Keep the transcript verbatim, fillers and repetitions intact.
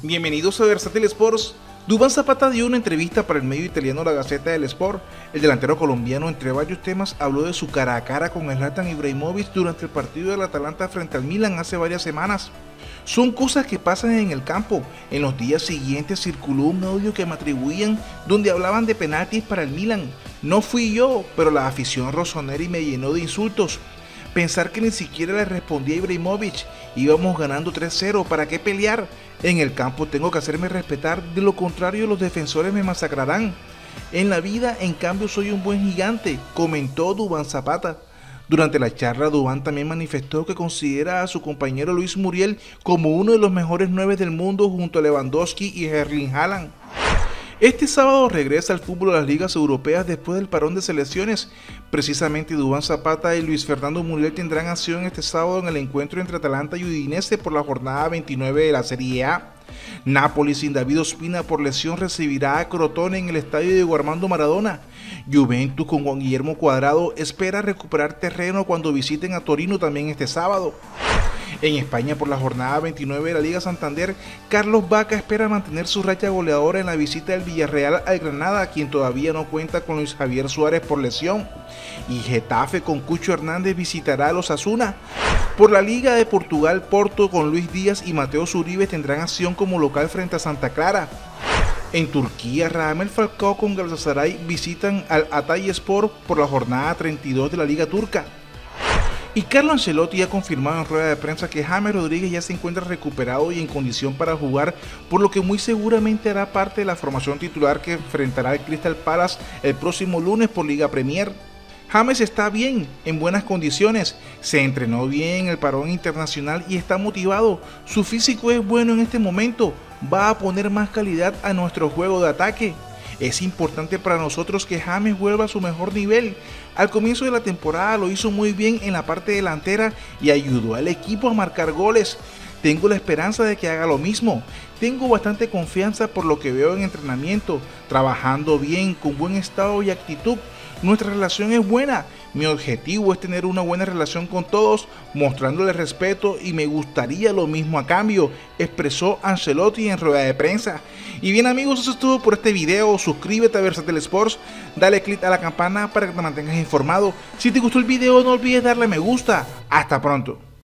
Bienvenidos a Versátil Sports. Duván Zapata dio una entrevista para el medio italiano La Gazzetta dello Sport. El delantero colombiano, entre varios temas, habló de su cara a cara con Zlatan Ibrahimovic durante el partido del Atalanta frente al Milan hace varias semanas. Son cosas que pasan en el campo. En los días siguientes circuló un audio que me atribuían donde hablaban de penaltis para el Milan. No fui yo, pero la afición rossoneri me llenó de insultos. Pensar que ni siquiera le respondí a Ibrahimovic, íbamos ganando tres cero, ¿para qué pelear? En el campo tengo que hacerme respetar, de lo contrario los defensores me masacrarán. En la vida, en cambio, soy un buen gigante, comentó Duván Zapata. Durante la charla, Duván también manifestó que considera a su compañero Luis Muriel como uno de los mejores nueve del mundo junto a Lewandowski y Erling Haaland. Este sábado regresa al fútbol a las ligas europeas después del parón de selecciones. Precisamente Duván Zapata y Luis Fernando Muriel tendrán acción este sábado en el encuentro entre Atalanta y Udinese por la jornada veintinueve de la Serie A. Napoli sin David Ospina por lesión recibirá a Crotone en el estadio Diego Armando Maradona. Juventus con Juan Guillermo Cuadrado espera recuperar terreno cuando visiten a Torino también este sábado. En España, por la jornada veintinueve de la Liga Santander, Carlos Vaca espera mantener su racha goleadora en la visita del Villarreal al Granada, quien todavía no cuenta con Luis Javier Suárez por lesión. Y Getafe con Cucho Hernández visitará a los Osasuna. Por la Liga de Portugal, Porto con Luis Díaz y Mateo Zuribe tendrán acción como local frente a Santa Clara. En Turquía, Radamel Falcao con Galatasaray visitan al Hatayspor por la jornada treinta y dos de la Liga Turca. Y Carlo Ancelotti ha confirmado en rueda de prensa que James Rodríguez ya se encuentra recuperado y en condición para jugar, por lo que muy seguramente hará parte de la formación titular que enfrentará al Crystal Palace el próximo lunes por Liga Premier. James está bien, en buenas condiciones, se entrenó bien en el parón internacional y está motivado. Su físico es bueno en este momento, va a poner más calidad a nuestro juego de ataque. Es importante para nosotros que James vuelva a su mejor nivel. Al comienzo de la temporada lo hizo muy bien en la parte delantera y ayudó al equipo a marcar goles. Tengo la esperanza de que haga lo mismo. Tengo bastante confianza por lo que veo en entrenamiento, trabajando bien, con buen estado y actitud. Nuestra relación es buena. Mi objetivo es tener una buena relación con todos, mostrándole respeto y me gustaría lo mismo a cambio, expresó Ancelotti en rueda de prensa. Y bien amigos, eso es todo por este video. Suscríbete a Versátil Sports, dale click a la campana para que te mantengas informado. Si te gustó el video no olvides darle me gusta. Hasta pronto.